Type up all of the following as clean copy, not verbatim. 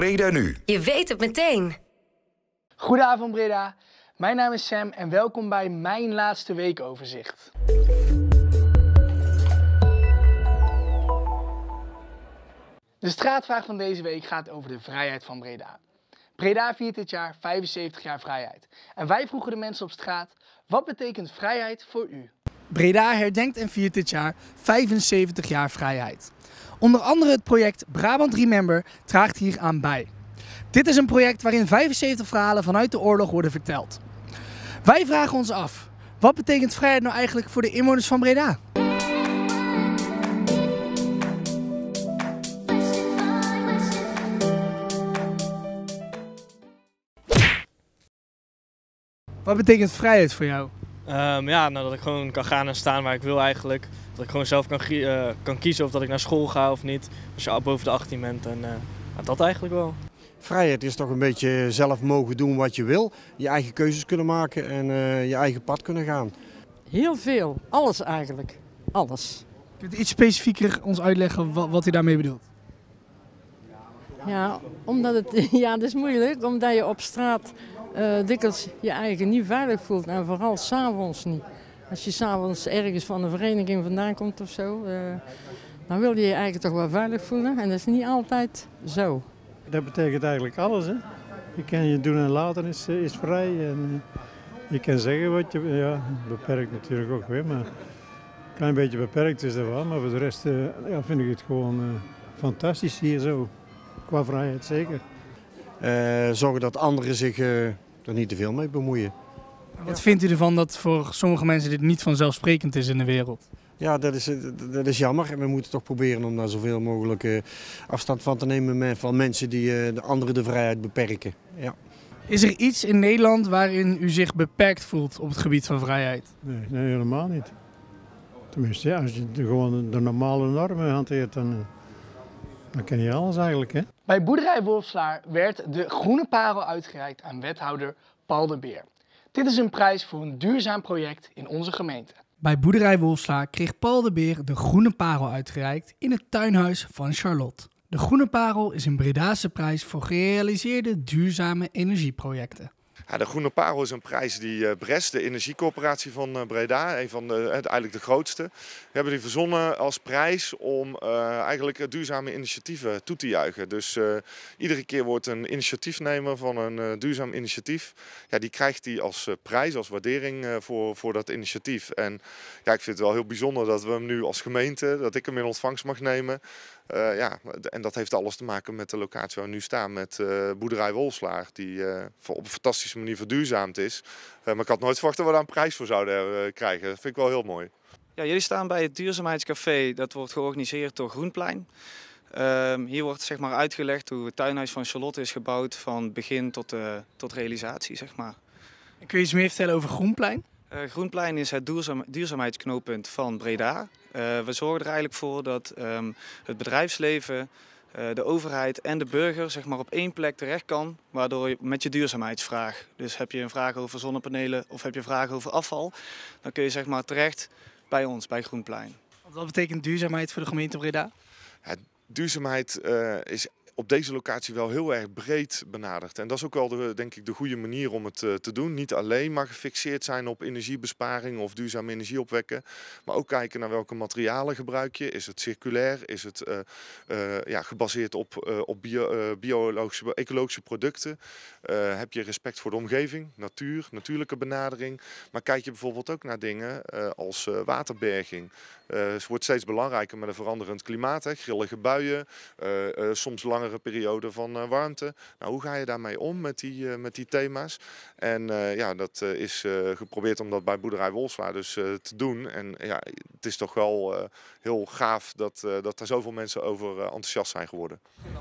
Breda Nu. Je weet het meteen. Goedenavond Breda, mijn naam is Sam en welkom bij mijn laatste weekoverzicht. De straatvraag van deze week gaat over de vrijheid van Breda. Breda viert dit jaar 75 jaar vrijheid. En wij vroegen de mensen op straat, wat betekent vrijheid voor u? Breda herdenkt en viert dit jaar 75 jaar vrijheid. Onder andere het project Brabant Remember draagt hier aan bij. Dit is een project waarin 75 verhalen vanuit de oorlog worden verteld. Wij vragen ons af, wat betekent vrijheid nou eigenlijk voor de inwoners van Breda? Wat betekent vrijheid voor jou? Dat ik gewoon kan gaan en staan waar ik wil eigenlijk. Dat ik gewoon zelf kan kiezen of dat ik naar school ga of niet. Als je al boven de 18 bent en dat eigenlijk wel. Vrijheid is toch een beetje zelf mogen doen wat je wil. Je eigen keuzes kunnen maken en je eigen pad kunnen gaan. Heel veel. Alles eigenlijk. Alles. Kunt u iets specifieker ons uitleggen wat u daarmee bedoelt? Ja, dat is moeilijk. Omdat je op straat dikwijls je eigen niet veilig voelt. En vooral 's avonds niet. Als je 's avonds ergens van een vereniging vandaan komt of zo, dan wil je je eigen toch wel veilig voelen. En dat is niet altijd zo. Dat betekent eigenlijk alles. Hè? Je kan je doen en laten is vrij. En je kan zeggen wat je... Ja, beperkt natuurlijk ook weer. Maar een klein beetje beperkt is dat wel. Maar voor de rest vind ik het gewoon fantastisch hier zo. Qua vrijheid zeker. Zorgen dat anderen zich er niet te veel mee bemoeien. Wat vindt u ervan dat voor sommige mensen dit niet vanzelfsprekend is in de wereld? Ja, dat is jammer. En we moeten toch proberen om daar zoveel mogelijk afstand van te nemen van mensen die de anderen de vrijheid beperken. Ja. Is er iets in Nederland waarin u zich beperkt voelt op het gebied van vrijheid? Nee, helemaal niet. Tenminste, ja, als je gewoon de normale normen hanteert, dan ken je alles eigenlijk. Hè? Bij boerderij Wolfslaar werd de Groene Parel uitgereikt aan wethouder Paul de Beer. Dit is een prijs voor een duurzaam project in onze gemeente. Bij boerderij Wolfslaar kreeg Paul de Beer de Groene Parel uitgereikt in het tuinhuis van Charlotte. De Groene Parel is een Bredaanse prijs voor gerealiseerde duurzame energieprojecten. Ja, de Groene Parel is een prijs die Bres, de energiecoöperatie van Breda, een van eigenlijk de grootste, hebben die verzonnen als prijs om eigenlijk duurzame initiatieven toe te juichen. Dus iedere keer wordt een initiatiefnemer van een duurzaam initiatief, ja, die krijgt die als prijs, als waardering voor dat initiatief. En ja, ik vind het wel heel bijzonder dat we hem nu als gemeente, dat ik hem in ontvangst mag nemen. En dat heeft alles te maken met de locatie waar we nu staan, met boerderij Wolfslaar, die op een fantastische manier verduurzaamd is. Maar ik had nooit verwacht dat we daar een prijs voor zouden krijgen. Dat vind ik wel heel mooi. Ja, jullie staan bij het Duurzaamheidscafé, dat wordt georganiseerd door Groenplein. Hier wordt zeg maar uitgelegd hoe het tuinhuis van Charlotte is gebouwd van begin tot realisatie. Zeg maar. En kun je iets meer vertellen over Groenplein? Groenplein is het duurzaamheidsknooppunt van Breda. We zorgen er eigenlijk voor dat het bedrijfsleven, de overheid en de burger zeg maar, op één plek terecht kan, waardoor je met je duurzaamheidsvraag, dus heb je een vraag over zonnepanelen of heb je vragen over afval, dan kun je zeg maar, terecht bij ons, bij Groenplein. Wat betekent duurzaamheid voor de gemeente Breda? Ja, duurzaamheid is op deze locatie wel heel erg breed benaderd. En dat is ook wel denk ik de goede manier om het te doen. Niet alleen maar gefixeerd zijn op energiebesparing of duurzame energie opwekken. Maar ook kijken naar welke materialen gebruik je. Is het circulair? Is het gebaseerd op biologische, ecologische producten? Heb je respect voor de omgeving, natuur, natuurlijke benadering? Maar kijk je bijvoorbeeld ook naar dingen als waterberging. Het wordt steeds belangrijker met een veranderend klimaat. Hè? Grillige buien, soms langere perioden van warmte. Nou, hoe ga je daarmee om met die thema's? En dat is geprobeerd om dat bij boerderij Wolfslaar dus te doen. En ja, het is toch wel heel gaaf dat er zoveel mensen over enthousiast zijn geworden.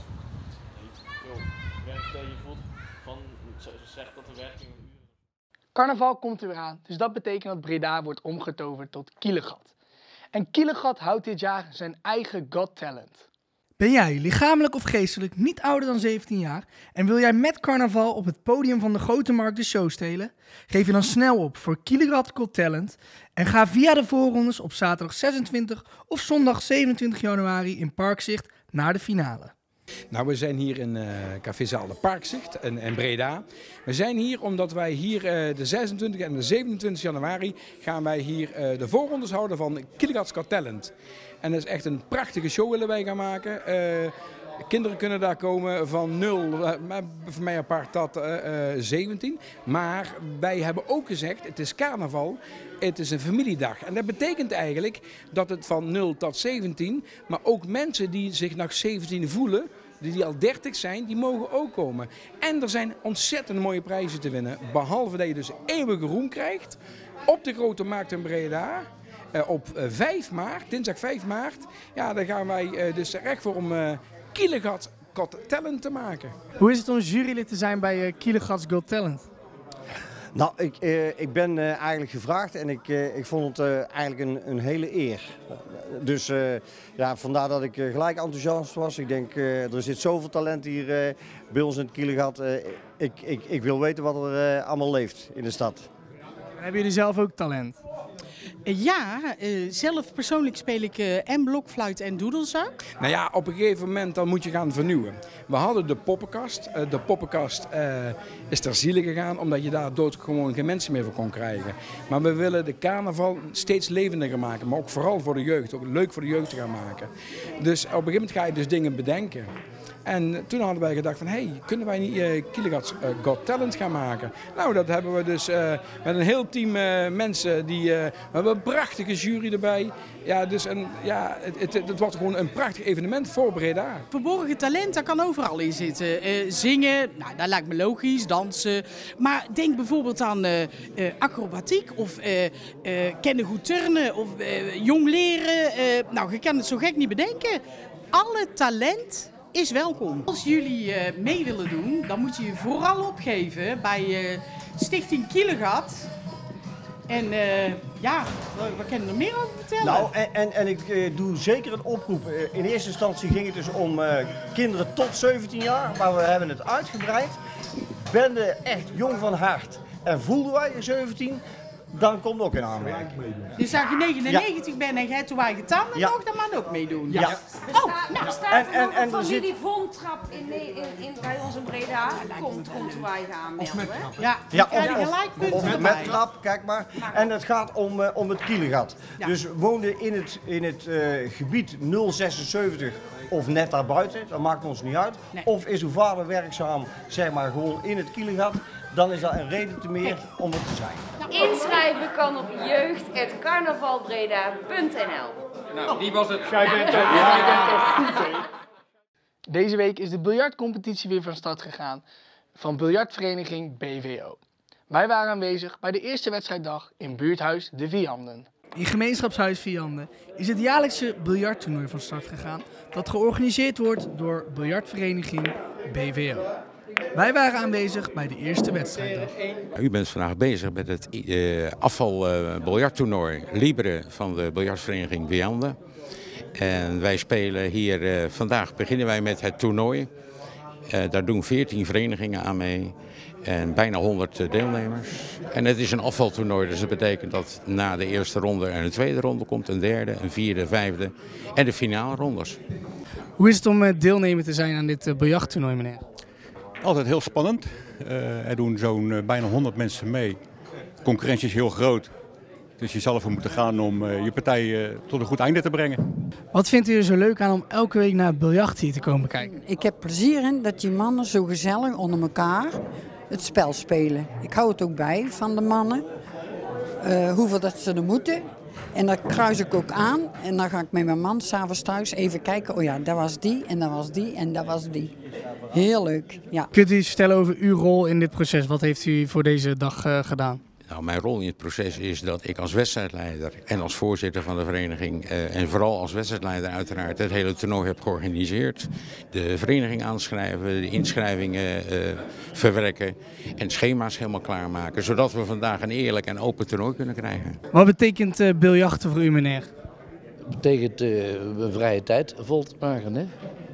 Carnaval komt er weer aan, dus dat betekent dat Breda wordt omgetoverd tot Kielegat. En Kielegat houdt dit jaar zijn eigen Got Talent. Ben jij lichamelijk of geestelijk niet ouder dan 17 jaar en wil jij met carnaval op het podium van de Grote Markt de show stelen? Geef je dan snel op voor Kielegat Got Talent en ga via de voorrondes op zaterdag 26 of zondag 27 januari in Parkzicht naar de finale. Nou, we zijn hier in Café Zaal de Parkzicht in Breda. We zijn hier omdat wij hier de 26 en de 27 januari gaan wij hier de voorrondes houden van Kielegat's Got Talent. En dat is echt een prachtige show willen wij gaan maken. Kinderen kunnen daar komen van 0, voor mij apart tot 17. Maar wij hebben ook gezegd, het is carnaval, het is een familiedag. En dat betekent eigenlijk dat het van 0 tot 17, maar ook mensen die zich nog 17 voelen, die al 30 zijn, die mogen ook komen. En er zijn ontzettend mooie prijzen te winnen. Behalve dat je dus eeuwige roem krijgt op de Grote Markt in Breda. Op 5 maart, dinsdag 5 maart, ja, daar gaan wij dus recht voor om Kielegat's Got Talent te maken. Hoe is het om jurylid te zijn bij Kielegat's Got Talent? Nou, ik ben eigenlijk gevraagd en ik vond het eigenlijk een hele eer. Dus ja, vandaar dat ik gelijk enthousiast was. Ik denk, er zit zoveel talent hier bij ons in het Kielegat. Ik wil weten wat er allemaal leeft in de stad. Hebben jullie zelf ook talent? Ja, zelf persoonlijk speel ik en blokfluit en doedelzak. Nou ja, op een gegeven moment dan moet je gaan vernieuwen. We hadden de poppenkast. De poppenkast is ter ziele gegaan omdat je daar doodgewoon geen mensen meer voor kon krijgen. Maar we willen de carnaval steeds levendiger maken, maar ook vooral voor de jeugd. Ook leuk voor de jeugd te gaan maken. Dus op een gegeven moment ga je dus dingen bedenken. En toen hadden wij gedacht van, hey, kunnen wij niet Kielegat's Got Talent gaan maken? Nou, dat hebben we dus met een heel team mensen. We hebben een prachtige jury erbij. Ja, dus het wordt gewoon een prachtig evenement voor Breda. Verborgen talent, daar kan overal in zitten. Zingen, nou, dat lijkt me logisch, dansen. Maar denk bijvoorbeeld aan acrobatiek of kennen goed turnen of jong leren. Nou, je kan het zo gek niet bedenken. Alle talent is welkom. Als jullie mee willen doen, dan moet je je vooral opgeven bij Stichting Kielegat. En ja, wat kan je er meer over vertellen? Nou, en ik doe zeker een oproep. In eerste instantie ging het dus om kinderen tot 17 jaar, maar we hebben het uitgebreid. Ben je echt jong van hart en voelden wij je 17, dan komt ook in aanmerking. Dus als je 99 bent en jij hebt eigen tanden, dan mag dat man ook meedoen. Ja. Er staat er nog een familie Vontrap bij ons in Breda. Komt wij gaan aanmelden. Ja, of met trap, kijk maar. En het gaat om het Kielegat. Ja. Dus woonde in het gebied 076 of net daarbuiten, dat maakt ons niet uit. Nee. Of is uw vader werkzaam, zeg maar, gewoon in het Kielegat, dan is dat een reden te meer om het te zijn. Inschrijven kan op jeugd@carnavalbreda.nl. Nou, die was het. Jij bent toch goed, hè? Deze week is de biljartcompetitie weer van start gegaan van biljartvereniging BVO. Wij waren aanwezig bij de eerste wedstrijddag in buurthuis De Vianden. In gemeenschapshuis Vianden is het jaarlijkse biljarttoernooi van start gegaan dat georganiseerd wordt door biljartvereniging BVO. Wij waren aanwezig bij de eerste wedstrijddag. U bent vandaag bezig met het afvalbiljarttoernooi Libre van de biljartvereniging Vianden. En wij spelen hier, vandaag beginnen wij met het toernooi. Daar doen 14 verenigingen aan mee en bijna 100 deelnemers. En het is een afvaltoernooi, dus dat betekent dat na de eerste ronde er een tweede ronde komt, een derde, een vierde, een vijfde en de finale rondes. Hoe is het om deelnemer te zijn aan dit biljarttoernooi, meneer? Altijd heel spannend. Er doen zo'n bijna 100 mensen mee. De concurrentie is heel groot. Dus je zal ervoor moeten gaan om je partij tot een goed einde te brengen. Wat vindt u er zo leuk aan om elke week naar biljart hier te komen kijken? Ik heb plezier in dat die mannen zo gezellig onder elkaar het spel spelen. Ik hou het ook bij van de mannen. Hoeveel dat ze er moeten. En dat kruis ik ook aan. En dan ga ik met mijn man 's avonds thuis even kijken. Oh ja, dat was die en dat was die en dat was die. Heel leuk, ja. Kunt u iets vertellen over uw rol in dit proces? Wat heeft u voor deze dag gedaan? Nou, mijn rol in het proces is dat ik als wedstrijdleider en als voorzitter van de vereniging en vooral als wedstrijdleider uiteraard het hele toernooi heb georganiseerd. De vereniging aanschrijven, de inschrijvingen verwerken en schema's helemaal klaarmaken. Zodat we vandaag een eerlijk en open toernooi kunnen krijgen. Wat betekent biljarten voor u, meneer? Dat betekent vrije tijd vol te maken, hè?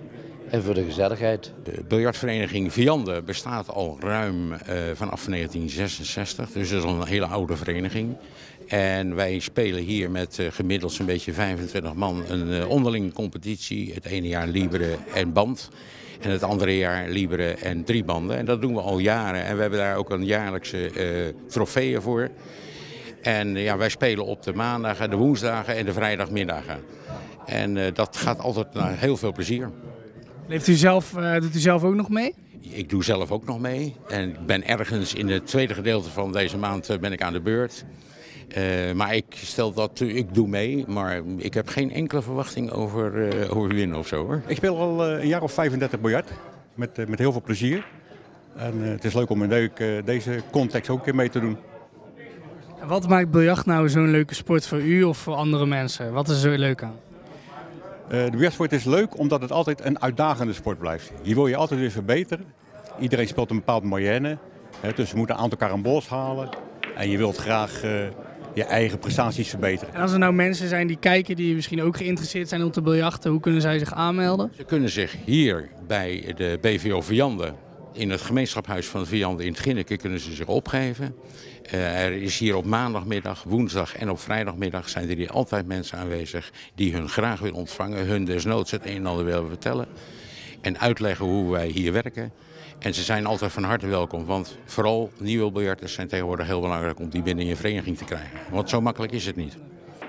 En voor de gezelligheid. De biljartvereniging Vianden bestaat al ruim vanaf 1966. Dus dat is al een hele oude vereniging. En wij spelen hier met gemiddeld zo'n beetje 25 man een onderling competitie. Het ene jaar libre en band. En het andere jaar libre en 3 banden. En dat doen we al jaren. En we hebben daar ook een jaarlijkse trofeeën voor. En ja, wij spelen op de maandagen, de woensdagen en de vrijdagmiddagen. En dat gaat altijd naar heel veel plezier. Doet u zelf ook nog mee? Ik doe zelf ook nog mee. En ik ben ergens in het tweede gedeelte van deze maand ben ik aan de beurt. Maar ik doe mee, maar ik heb geen enkele verwachting over winnen of zo, hoor. Ik speel al een jaar of 35 biljart, met heel veel plezier. En het is leuk om in deze context ook een keer mee te doen. En wat maakt biljart nou zo'n leuke sport voor u of voor andere mensen? Wat is er zo leuk aan? De biljartsport is leuk omdat het altijd een uitdagende sport blijft. Hier wil je altijd weer verbeteren. Iedereen speelt een bepaald moyenne. Dus je moet een aantal caramboles halen. En je wilt graag je eigen prestaties verbeteren. En als er nou mensen zijn die kijken die misschien ook geïnteresseerd zijn om te biljarten, hoe kunnen zij zich aanmelden? Ze kunnen zich hier bij de BVO Vianden, in het gemeenschapshuis van Vianden in het Ginneke, kunnen ze zich opgeven. Er is hier op maandagmiddag, woensdag en op vrijdagmiddag zijn er hier altijd mensen aanwezig die hun graag willen ontvangen, hun desnoods het een en ander willen vertellen en uitleggen hoe wij hier werken. En ze zijn altijd van harte welkom, want vooral nieuwe biljarters zijn tegenwoordig heel belangrijk om die binnen je vereniging te krijgen. Want zo makkelijk is het niet.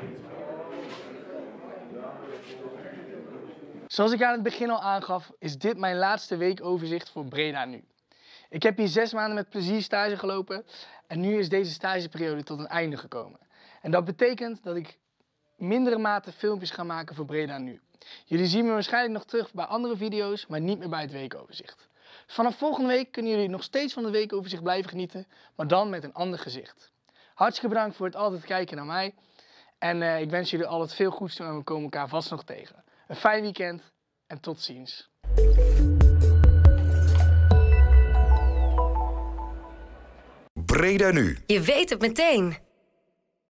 Zoals ik aan het begin al aangaf, is dit mijn laatste weekoverzicht voor Breda Nu. Ik heb hier 6 maanden met plezier stage gelopen en nu is deze stageperiode tot een einde gekomen. En dat betekent dat ik mindere mate filmpjes ga maken voor Breda Nu. Jullie zien me waarschijnlijk nog terug bij andere video's, maar niet meer bij het weekoverzicht. Vanaf volgende week kunnen jullie nog steeds van het weekoverzicht blijven genieten, maar dan met een ander gezicht. Hartstikke bedankt voor het altijd kijken naar mij. En ik wens jullie altijd veel goeds toe en we komen elkaar vast nog tegen. Een fijn weekend en tot ziens. Breda Nu. Je weet het meteen.